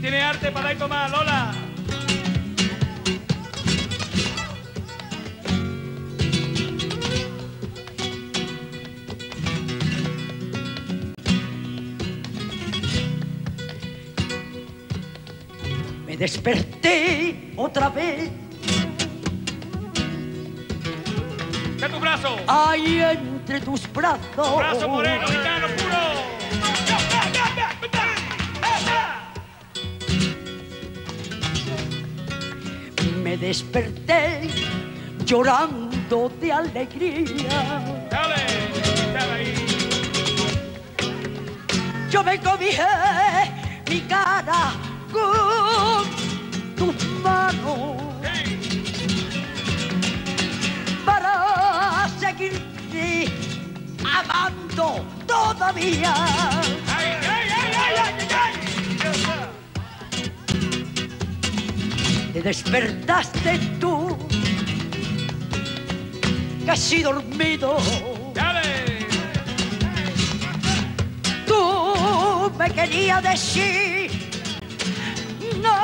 tiene arte para dar y tomar, Lola. Me desperté otra vez. ¡De tu brazo! Ahí entre tus brazos. ¡Brazo moreno, gitano puro! Me desperté llorando de alegría. ¡Dale! ¡Dale ahí! Yo me cobijé mi cara con tus manos para seguirte amando todavía. ¡Ay, ay, ay, ay, ay, ay! Te despertaste tú, casi dormido. ¡Dale! Tú me querías decir, no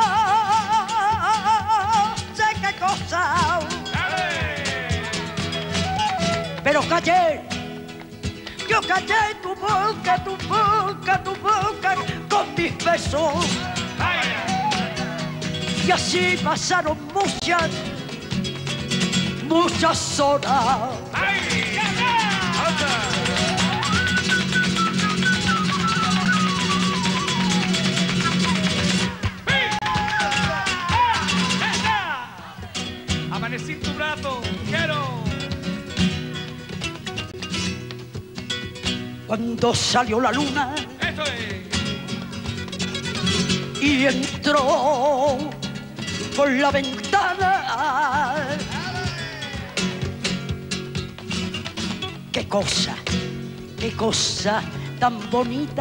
sé qué cosa, ¡Dale! pero callé. Yo callé tu boca, tu boca, tu boca con mis besos. ¡Ay! Y así pasaron muchas horas. ¡Ay! Amanecí en tu brazo, quiero. Cuando salió la luna Eso es. y entró por la ventana. Qué cosa tan bonita.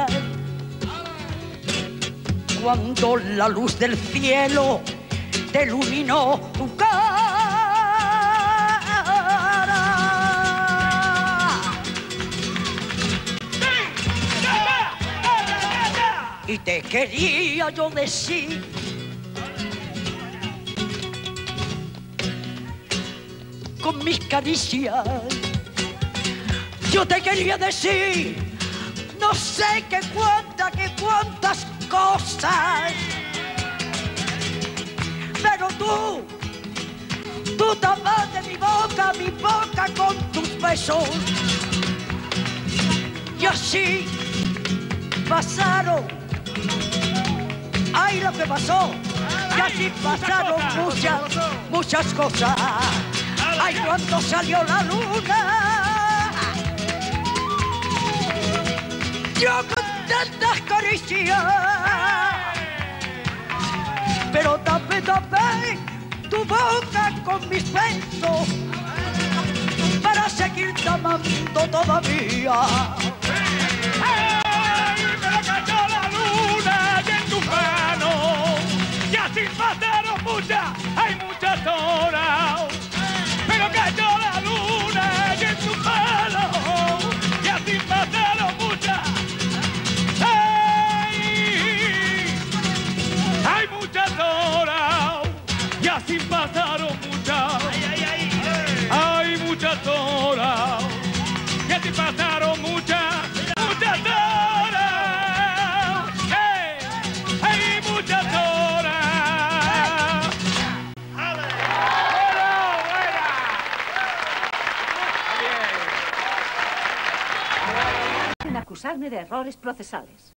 Cuando la luz del cielo te iluminó tu cara. Y te quería yo decir, con mis caricias, yo te quería decir, no sé qué cuántas cosas, pero tú tapaste mi boca con tus besos, y así pasaron, ay lo que pasó, y así pasaron muchas cosas. Ay, cuando salió la luna, yo con tantas caricias, pero tapé tu boca con mis besos para seguirte amando todavía. ¡Ay! Pero cayó la luna y en tus manos. Y así pasaron muchas horas. Pero cayó la luna y en tus manos. Y así pasaron hay muchas horas. Y así pasaron hay muchas horas. Y así pasaron muchas horas. Hay muchas horas. Acusarme de errores procesales.